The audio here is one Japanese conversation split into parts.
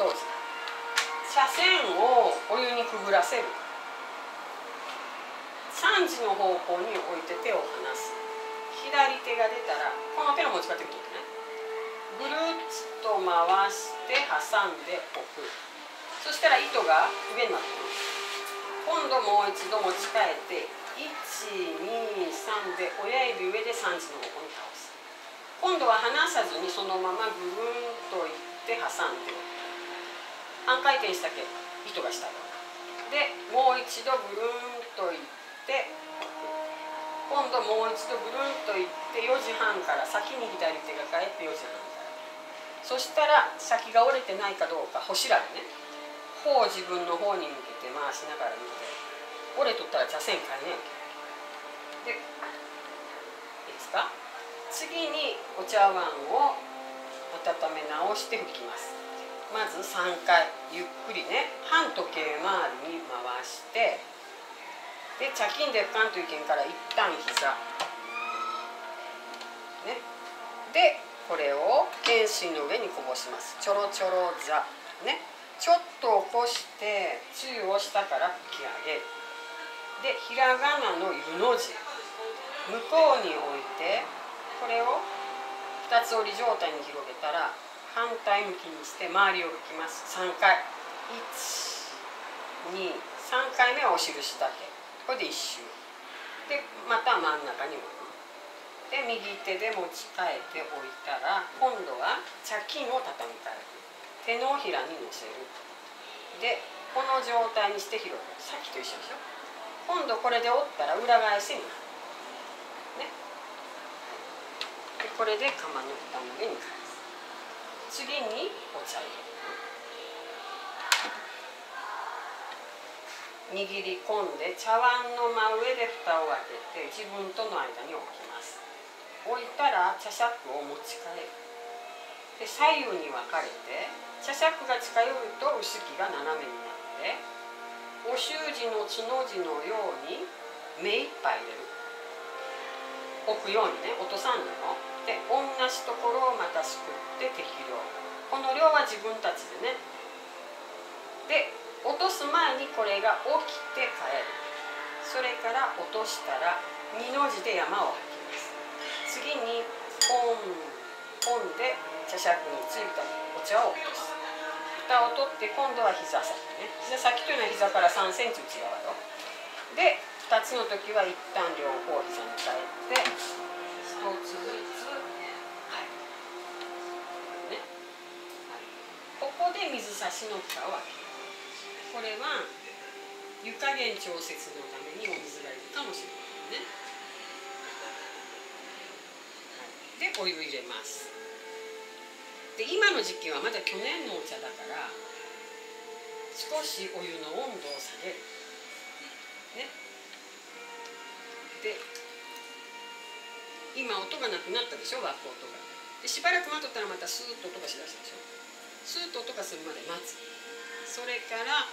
通す。茶筅をお湯にくぐらせる。3時の方向に置いて手を離す。左手が出たらこの手の持ち方でいいね。ぐるっと回して挟んでおく。そしたら糸が上になってます。今度もう一度持ち替えて1、2、3で親指上で3時の方向に倒す。今度は離さずにそのままぐるんといって挟んでおく。半回転したけ糸が下でもう一度ぐるんといって今度もう一度ぐるんといって4時半から先に左手が返って4時半からそしたら先が折れてないかどうかほしらでね頬を自分の方に向けて回しながら見て折れとったら茶筅変えねえでいいですか。次にお茶碗を温め直して拭きます。まず3回ゆっくりね半時計回りに回してで茶巾で拭かんといけんから一旦膝ねでこれを塩水の上にこぼします。ちょろちょろ座ねちょっと起こしてつゆを下から吹き上げる。でひらがなの湯の字向こうに置いてこれを2つ折り状態に広げたら反対向きにして周りを拭きます。3回1、2、3回目はお印だけこれで1周でまた真ん中に置くで右手で持ち替えておいたら今度は茶巾を畳み替える手のひらに乗せるでこの状態にして広げる。さっきと一緒でしょ。今度これで折ったら裏返しになるねでこれで釜の蓋の上に返す。次にお茶入れ握り込んで茶碗の真上で蓋を開けて自分との間に置きます。置いたら茶杓を持ち替えるで左右に分かれて茶杓が近寄ると臼杵が斜めになってお習字のつの字のように目いっぱい入れる置くようにね落とさんのよで同じところをまたすくって適量この量は自分たちでねで落とす前にこれが起きて帰る。それから落としたら2の字で山を吐きます。次にポンポンで茶杓についたお茶を落とす。蓋を取って今度は膝先ね。膝先というのは膝から3センチ内側よ。で2つの時は一旦両方膝に変えて1つずつね、ここで水差しの蓋を開ける。これは湯加減調節のためにお水がいるかもしれないね。でお湯入れます。で今の時期はまだ去年のお茶だから少しお湯の温度を下げる。ね、で今音がなくなったでしょ沸く音が。でしばらく待っとったらまたスーッと音がしだしたでしょ。スーッと音がするまで待つ。それから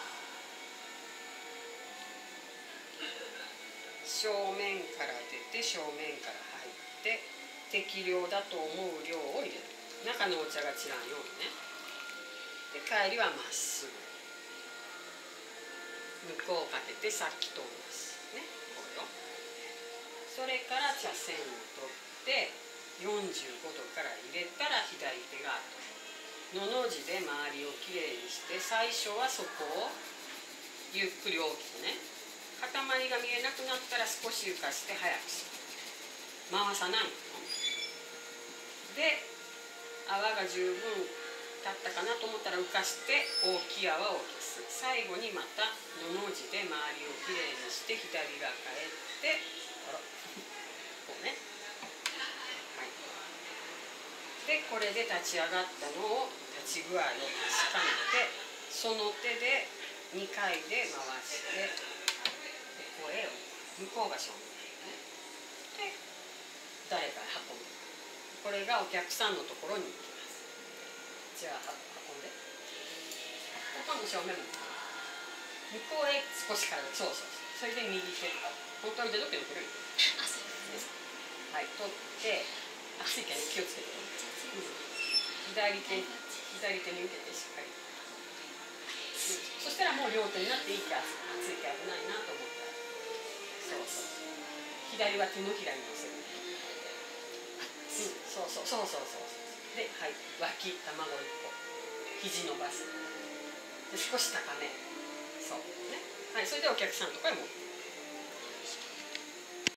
正面から出て正面から入って適量だと思う量を入れる。中のお茶が散らんようにね。で帰りはまっすぐ向こうかけてさっきと同じねこうよ。それから茶筅を取って45度から入れたら左手が後のの字で周りをきれいにして最初はそこをゆっくり大きくね塊が見えなくなったら少し浮かして早くする。回さないので泡が十分立ったかなと思ったら浮かして大きい泡を消す。最後にまたのの字で周りをきれいにして左が返ってこうね、はい、でこれで立ち上がったのを立ち具合を確かめてその手で2回で回してここへ向こうが正面で誰か運んでこれがお客さんのところに行きます。じゃあ運んでここの正面向こうへ少しからそうそれで右手本当に出どけるくれるはい取って熱いから気をつけて左手に受けてしっかりそしたらもう両手になって息がついて危ないなと思ったら、そうそう、左は手のひらに乗せる、そうそうそうそうそうで、はい、脇卵1個、肘伸ばすで少し高め、そうね、はい、それでお客さんとかに持って